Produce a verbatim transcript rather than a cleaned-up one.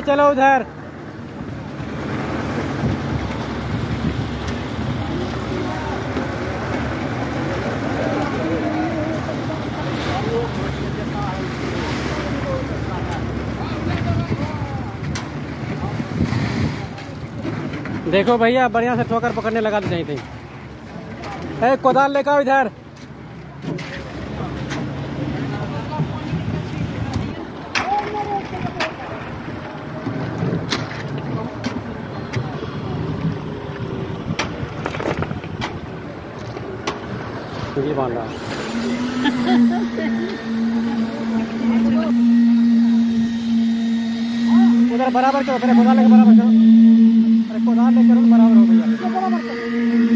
चलो उधर। देखो भैया बढ़िया से ठोकर पकड़ने लगा दी थी। ए कोदाल लेकर आओ इधर। ये बांध रहा उधर बराबर करो, फिर कोदाल लेकर बराबर करो। अरे कोदाल लेकर बराबर हो भैया।